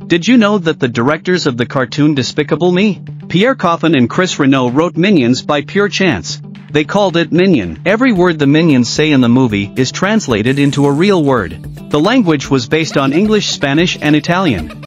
Did you know that the directors of the cartoon Despicable Me, Pierre Coffin and Renaud, wrote Minions by pure chance? They called it Minion. Every word the Minions say in the movie is translated into a real word. The language was based on English, Spanish and Italian.